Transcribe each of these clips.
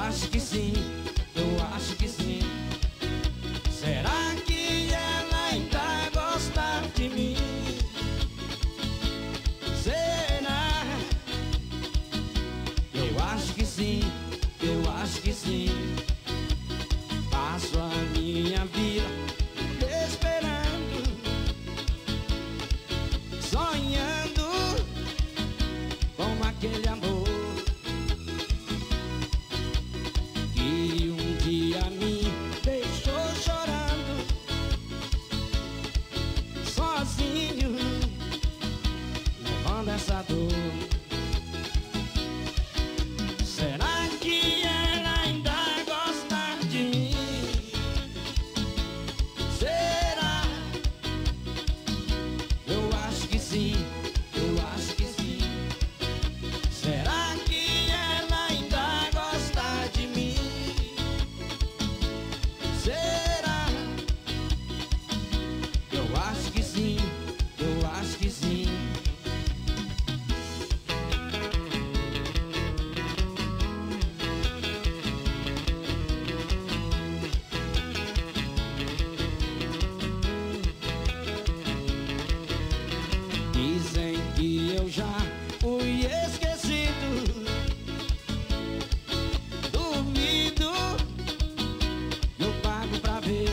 acho que sim, eu acho que sim. Será que ela ainda gosta de mim? Será? Eu acho que sim, eu acho que sim. Passo a minha vida esperando, sonhando com aquele amor que um dia me deixou chorando, sozinho, levando essa dor. Será que ela ainda gosta de mim? Será? Eu acho que sim, eu acho que sim. Será que ela ainda gosta de mim? Será? Eu acho que sim, eu acho que sim. Dizem que eu já fui esquecido. Duvido, eu pago pra ver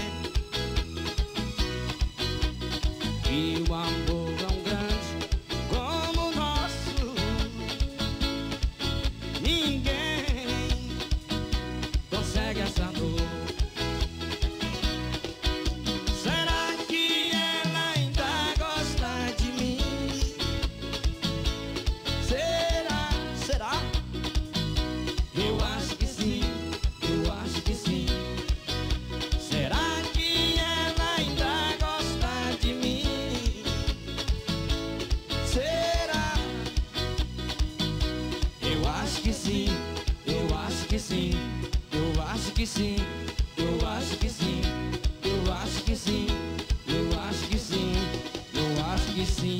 que o amor tão grande como o nosso ninguém consegue essa dor. Será que ela ainda gosta de mim? Será? Será? Eu acho que sim, eu acho que sim. Será que ela ainda gosta de mim? Será? Eu acho que sim, eu acho que sim. Eu acho que sim, eu acho que sim. Eu acho que sim, eu acho que sim. Eu acho que sim.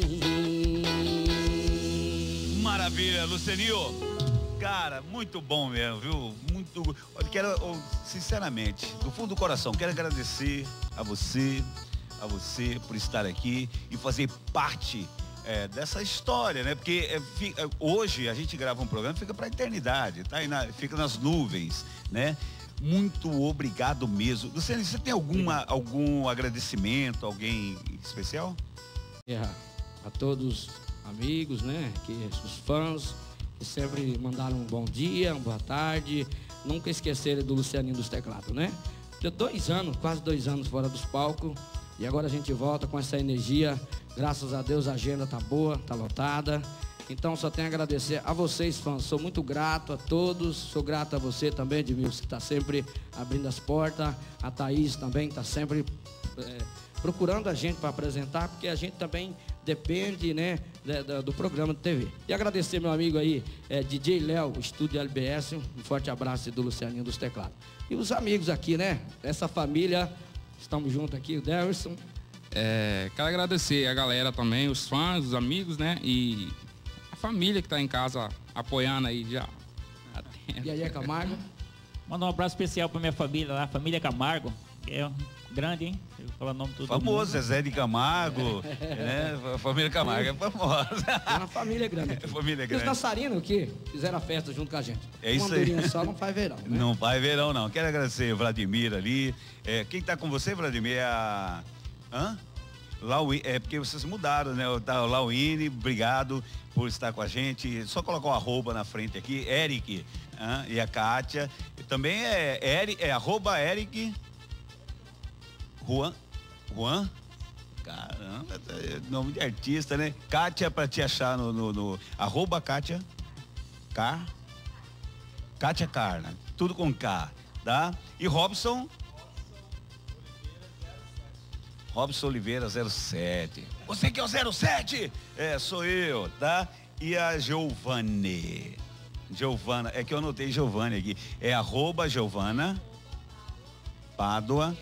Maravilha, Lucianinho. Cara, muito bom mesmo, viu? Muito. Olha, quero, sinceramente, do fundo do coração, quero agradecer a você por estar aqui e fazer parte dessa história, né? Porque hoje a gente grava um programa, fica pra eternidade, tá aí fica nas nuvens, né? Muito obrigado mesmo. Luciano, você tem algum agradecimento, alguém especial? A todos amigos, né? Os fãs que sempre mandaram um bom dia, uma boa tarde. Nunca esqueceram do Lucianinho dos Teclados, né? Deu 2 anos, quase 2 anos fora dos palcos. E agora a gente volta com essa energia. Graças a Deus a agenda tá boa, tá lotada. Então só tenho a agradecer a vocês, fãs. Sou muito grato a todos. Sou grato a você também, Edmilson, que está sempre abrindo as portas. A Thaís também está sempre procurando a gente para apresentar, porque a gente também depende, né, do programa de TV. E agradecer meu amigo aí, DJ Léo, Estúdio LBS. Um forte abraço do Lucianinho dos Teclados. E os amigos aqui, né? Essa família, estamos juntos aqui, o Derson. Quero agradecer a galera também, os fãs, os amigos, né? E a família que tá em casa apoiando aí já. E aí, Camargo? Mandar um abraço especial pra minha família lá, família Camargo, que é grande, hein? Eu falo o nome todo famoso, Zezé de Camargo, né? A família Camargo é famosa. É uma família grande. Família E os grande. dançarinos que fizeram a festa junto com a gente. É isso uma aí. andorinha só não faz verão, né? Não faz verão, não. Quero agradecer o Vladimir ali. Quem tá com você, Vladimir, é a... Hã? Porque vocês mudaram, né? O Lauine, obrigado por estar com a gente. Só colocar o @ na frente aqui, Eric, e a Kátia. Também é arroba Eric Juan. Caramba, nome de artista, né? Kátia, pra te achar no arroba Kátia Kátia Carna, tudo com K, tá? E Robson Oliveira 07. Você que é o 07? Sou eu, tá? E a Giovana, é que eu anotei Giovanni aqui. É arroba Giovana Pádua,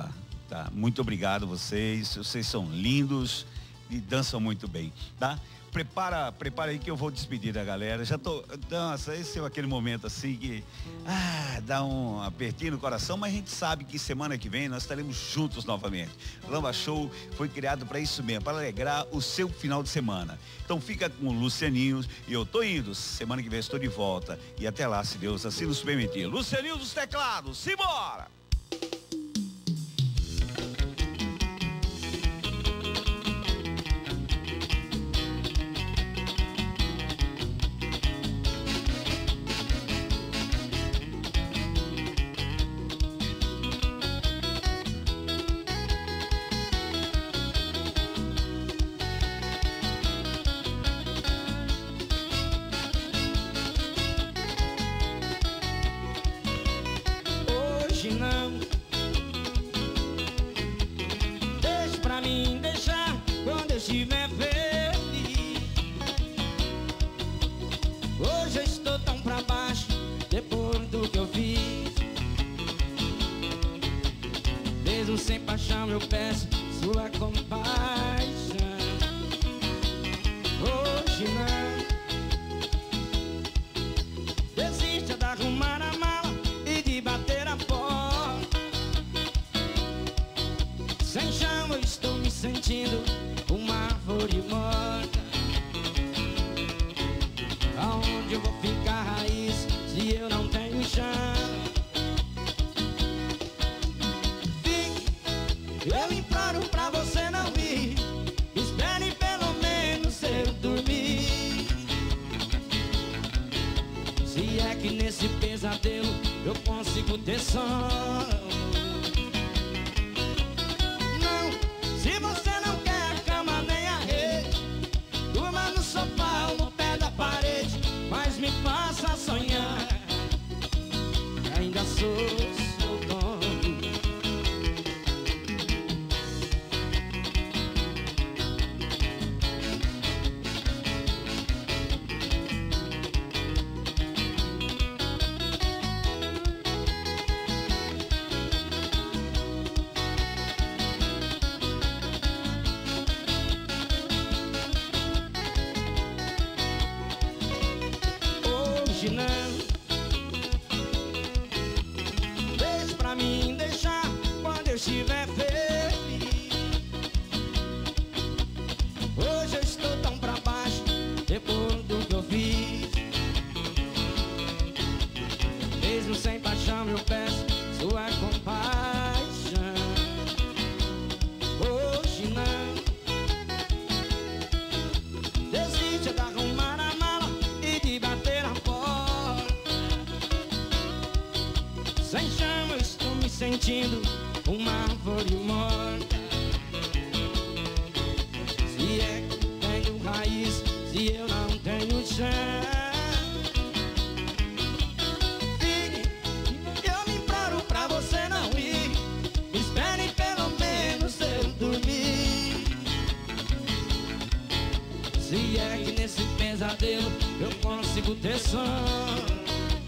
tá? Muito obrigado vocês são lindos e dançam muito bem, tá? prepara aí que eu vou despedir da galera. Já tô, nossa, esse é aquele momento assim que dá um apertinho no coração, mas a gente sabe que semana que vem nós estaremos juntos novamente. Lamba Show foi criado para isso mesmo, para alegrar o seu final de semana. Então fica com o Lucianinho e eu tô indo. Semana que vem estou de volta e até lá, se Deus assim nos permitir. Lucianinho dos teclados, simbora! Não, deixa pra mim deixar quando eu estiver feliz. Hoje eu estou tão pra baixo depois do que eu fiz. Mesmo sem paixão eu peço sua compaixão. Hoje não, desista de arrumar a mala e de bater a porta. Sem chão eu estou me sentindo uma árvore morta. Aonde eu vou ficar raiz se eu não tenho chão? Fique, eu imploro pra você não ir. Espere pelo menos eu dormir. Se é que nesse pesadelo eu consigo ter sono. Se você não quer cama nem a rede, durma no sofá ou no pé da parede, mas me faça sonhar, ainda sou seu dono. Não, deixa pra mim deixar quando eu estiver feliz. Hoje eu estou tão pra baixo depois do que eu fiz. Mesmo sem paixão eu peço sua compaixão. Hoje não, desiste de arrumar a mala e de bater a porta. Sem chão eu estou me sentindo uma árvore morta. Se é que tenho raiz, se eu não tenho chão. Fique, eu me imploro pra você não ir. Espere pelo menos eu dormir. Se é que nesse pesadelo eu consigo ter sono.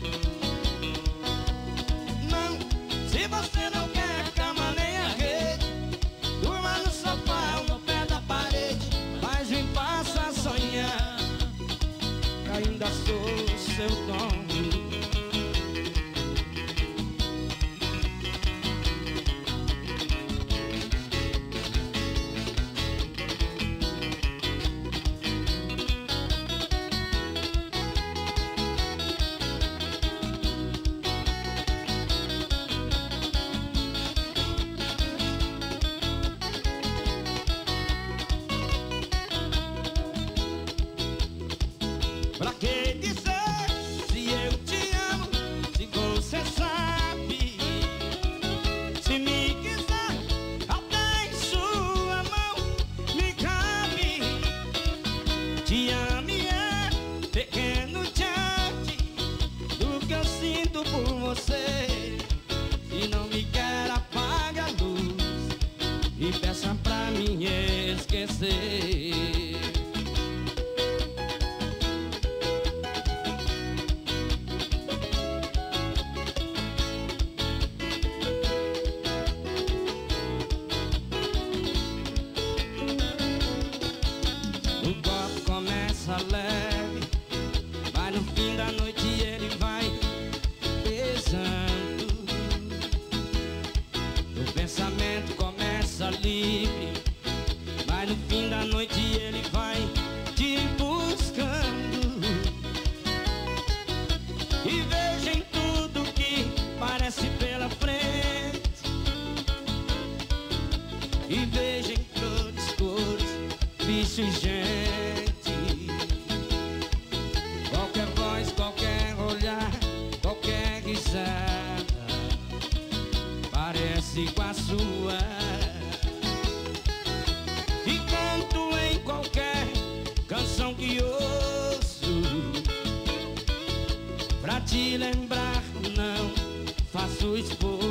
Se você não quer cama nem a rede, durma no sofá ou no pé da parede, mas me faça sonhar, ainda sou seu dono. Pra que dizer se eu te no fim da noite ele vai pesando. O pensamento começa livre, mas no fim da noite ele vai te buscando. E veja em tudo que parece pela frente, e veja em flores, cores, bicho e gente. Qualquer voz, qualquer olhar, qualquer risada parece com a sua. E canto em qualquer canção que ouço, pra te lembrar não faço esforço.